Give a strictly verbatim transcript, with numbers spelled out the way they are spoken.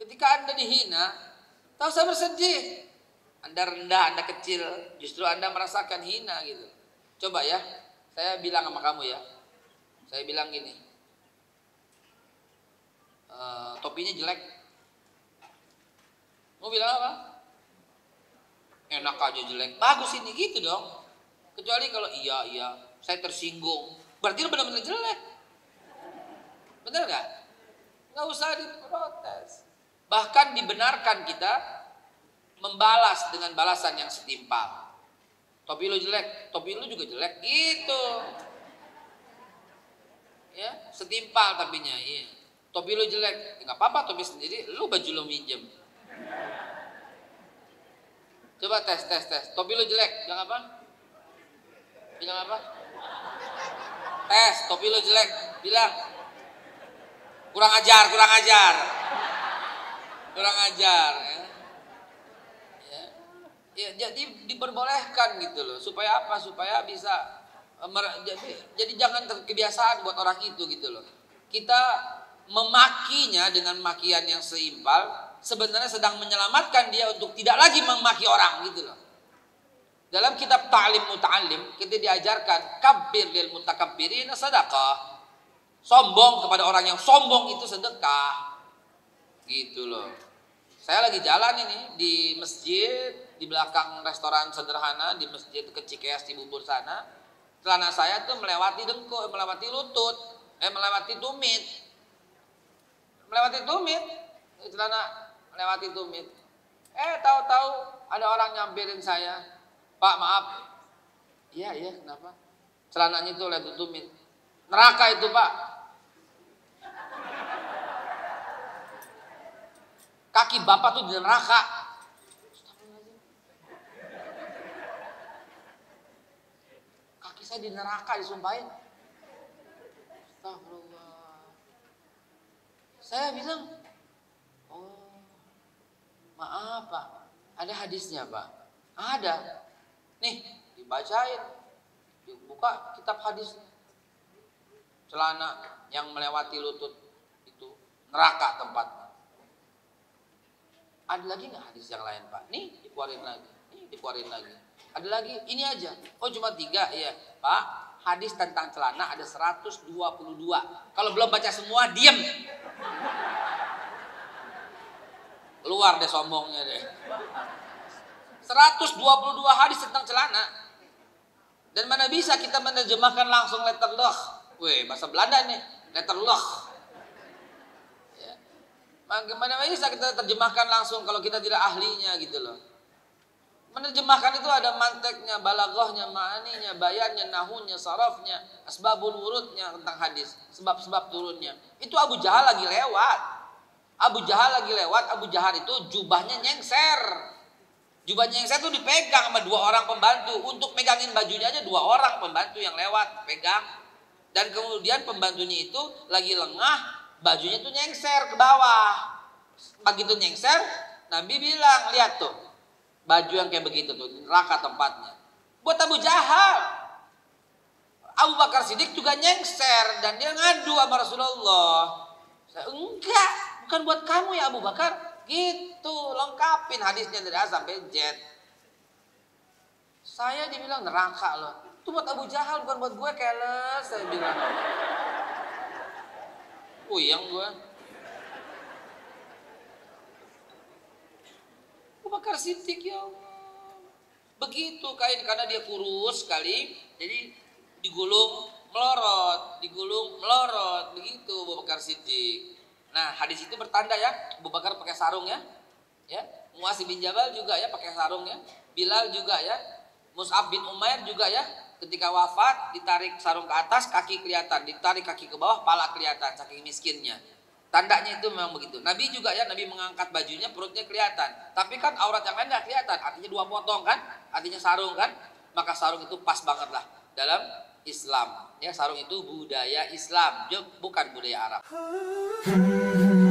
Ketika Anda dihina, tak usah bersedih. Anda rendah, Anda kecil, justru Anda merasakan hina gitu. Coba ya, saya bilang sama kamu ya. Saya bilang gini, e, topinya jelek. Mau bilang apa? Enak aja jelek. Bagus ini gitu dong. Kecuali kalau iya iya, saya tersinggung. Berarti lu benar-benar jelek. Benar nggak? Nggak usah diprotes. Bahkan dibenarkan kita membalas dengan balasan yang setimpal. Topi lu jelek, topi lu juga jelek gitu. Ya, setimpal tapinya, iya. Topi lu jelek, nggak apa-apa topi sendiri, lu baju lu minjem. Coba tes, tes, tes. Topi lu jelek, bilang apa? Bilang apa? Tes, topi lu jelek, bilang. Kurang ajar, kurang ajar. Kurang ajar, ya. Ya, ya jadi diperbolehkan gitu loh. Supaya apa? Supaya bisa Jadi, jadi jangan kebiasaan buat orang itu gitu loh. Kita memakinya dengan makian yang seimbang sebenarnya sedang menyelamatkan dia untuk tidak lagi memaki orang gitu loh. Dalam kitab Ta'lim Muta'allim kita diajarkan kabbir lil mutakabbirina sadaqah. Sombong kepada orang yang sombong itu sedekah. Gitu loh. Saya lagi jalan ini di masjid di belakang restoran sederhana di masjid ke Cikeas di Bubur sana. Celana saya tuh melewati dengkul, melewati lutut, eh melewati tumit, melewati tumit, celana melewati tumit. Eh tahu-tahu ada orang nyamperin saya, Pak maaf, iya iya kenapa? Celananya itu lewati tumit, neraka itu Pak. Kaki bapak tuh di neraka. Saya di neraka disumpahin. Astagfirullah. Saya bilang, oh maaf Pak, ada hadisnya Pak. Ada. Nih dibacain, dibuka kitab hadisnya. Celana yang melewati lutut itu neraka tempatnya. Ada lagi nggak hadis yang lain Pak? Nih dikeluarin lagi, nih dikeluarin lagi. Ada lagi, ini aja. Oh cuma tiga, iya Pak. Hadis tentang celana ada seratus dua puluh dua. Kalau belum baca semua, diem. Keluar deh sombongnya deh. seratus dua puluh dua hadis tentang celana. Dan mana bisa kita menerjemahkan langsung letter leh. Weh, bahasa Belanda nih, letter leh. Ya. Mana bisa kita terjemahkan langsung kalau kita tidak ahlinya gitu loh. Menerjemahkan itu ada manteknya, balaghahnya, ma'aninya, bayannya, nahunnya, sarafnya, asbabul wurudnya tentang hadis, sebab-sebab turunnya. Itu Abu Jahal lagi lewat. Abu Jahal lagi lewat, Abu Jahal itu jubahnya nyengser. Jubahnya nyengser itu dipegang sama dua orang pembantu. Untuk megangin bajunya aja dua orang pembantu yang lewat, pegang. Dan kemudian pembantunya itu lagi lengah, bajunya itu nyengser ke bawah. Begitu nyengser, Nabi bilang, lihat tuh. Baju yang kayak begitu tuh, neraka tempatnya. Buat Abu Jahal. Abu Bakar Siddiq juga nyengser dan dia ngadu sama Rasulullah. Saya, enggak, bukan buat kamu ya Abu Bakar. Gitu, lengkapin hadisnya dari A sampai Z. Saya dibilang neraka loh. Itu buat Abu Jahal, bukan buat gue, keles. Saya bilang. Puyeng gue. Abu Bakar Siddiq ya Allah. Begitu kain karena dia kurus sekali, jadi digulung melorot, digulung melorot, begitu Abu Bakar Siddiq. Nah, hadis itu bertanda ya, Abu Bakar pakai sarung ya. Ya, Muaz bin Jabal juga ya pakai sarung ya. Bilal juga ya. Mus'ab bin Umair juga ya. Ketika wafat ditarik sarung ke atas, kaki kelihatan, ditarik kaki ke bawah, pala kelihatan saking miskinnya. Tandanya itu memang begitu. Nabi juga ya, Nabi mengangkat bajunya, perutnya kelihatan. Tapi kan aurat yang lain nggak kelihatan. Artinya dua potong kan, artinya sarung kan. Maka sarung itu pas banget lah dalam Islam. Ya, sarung itu budaya Islam, bukan budaya Arab.